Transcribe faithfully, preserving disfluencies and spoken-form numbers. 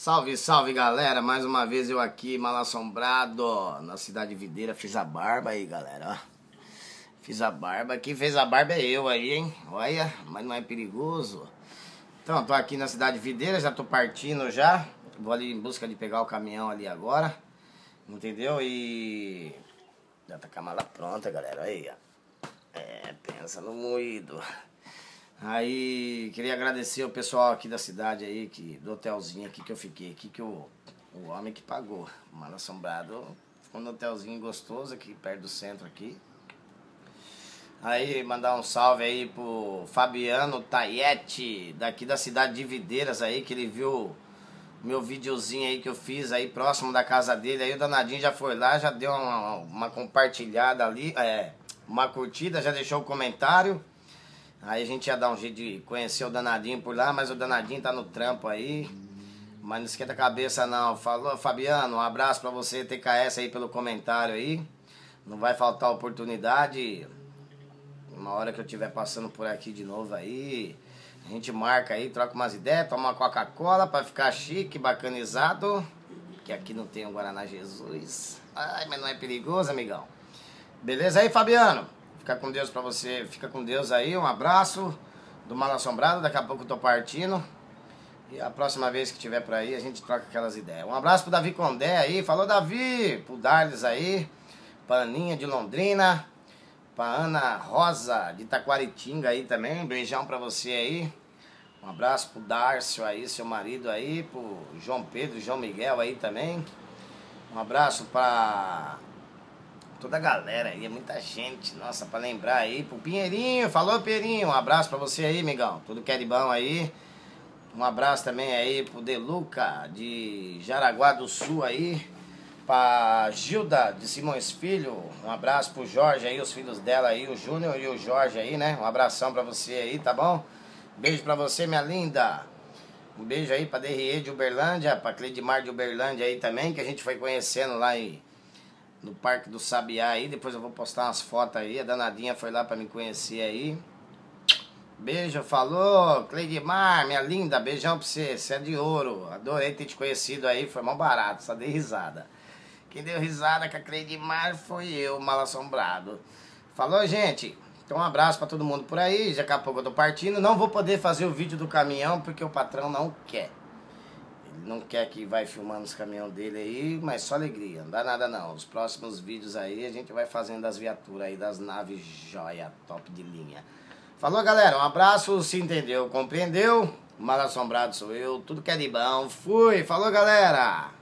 Salve, salve galera, mais uma vez eu aqui, mal assombrado, na cidade videira. Fiz a barba aí galera, ó. Fiz a barba, quem fez a barba é eu aí, hein. Olha, mas não é perigoso. Então, tô aqui na cidade videira, já tô partindo já. Vou ali em busca de pegar o caminhão ali agora. Entendeu? E... já tá com a mala pronta galera, aí ó. É, pensa no moído. Aí, queria agradecer o pessoal aqui da cidade aí, que, do hotelzinho aqui que eu fiquei aqui, que o, o homem que pagou, o Mal Assombrado, ficou no hotelzinho gostoso aqui, perto do centro aqui. Aí, mandar um salve aí pro Fabiano Tayete, daqui da cidade de Videiras aí, que ele viu meu videozinho aí que eu fiz aí, próximo da casa dele. Aí o danadinho já foi lá, já deu uma, uma compartilhada ali, é, uma curtida, já deixou o comentário. Aí a gente ia dar um jeito de conhecer o danadinho por lá, mas o danadinho tá no trampo aí. Mas não esquenta a cabeça não. Falou, Fabiano, um abraço pra você, T K S aí pelo comentário aí. Não vai faltar oportunidade. Uma hora que eu estiver passando por aqui de novo aí, a gente marca aí, troca umas ideias, toma uma Coca-Cola pra ficar chique, bacanizado. Que aqui não tem um Guaraná Jesus. Ai, mas não é perigoso, amigão. Beleza aí, Fabiano? Fica com Deus pra você, fica com Deus aí, um abraço do Mal Assombrado, daqui a pouco eu tô partindo. E a próxima vez que tiver por aí, a gente troca aquelas ideias. Um abraço pro Davi Condé aí, falou Davi, pro Darles aí, pra Aninha de Londrina, pra Ana Rosa de Taquaritinga aí também, um beijão pra você aí. Um abraço pro Darcio aí, seu marido aí, pro João Pedro, João Miguel aí também. Um abraço pra... toda a galera aí, é muita gente, nossa, pra lembrar aí, pro Pinheirinho, falou Pinheirinho, um abraço pra você aí, migão, tudo que é de bom aí. Um abraço também aí pro Deluca, de Jaraguá do Sul aí, pra Gilda, de Simões Filho, um abraço pro Jorge aí, os filhos dela aí, o Júnior e o Jorge aí, né, um abração pra você aí, tá bom? Beijo pra você, minha linda. Um beijo aí pra D R E de Uberlândia, pra Cleidmar de Uberlândia aí também, que a gente foi conhecendo lá em... no Parque do Sabiá aí, depois eu vou postar umas fotos aí, a danadinha foi lá pra me conhecer aí. Beijo, falou, Cleidmar, minha linda, beijão pra você, você é de ouro, adorei ter te conhecido aí, foi mó barato, só dei risada. Quem deu risada com a Cleidmar foi eu, Mal Assombrado. Falou, gente, então um abraço pra todo mundo por aí, daqui a pouco eu tô partindo, não vou poder fazer o vídeo do caminhão porque o patrão não quer. Não quer que vai filmando os caminhões dele aí, mas só alegria, não dá nada não. Os próximos vídeos aí a gente vai fazendo as viaturas aí, das naves joia, top de linha. Falou galera, um abraço, se entendeu, compreendeu? Mal Assombrado sou eu, tudo que é de bom, fui, falou galera!